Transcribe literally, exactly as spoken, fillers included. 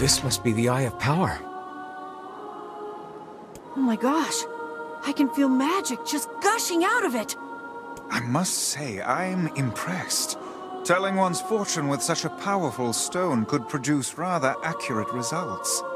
This must be the Eye of Power. Oh my gosh! I can feel magic just gushing out of it! I must say, I'm impressed. Telling one's fortune with such a powerful stone could produce rather accurate results.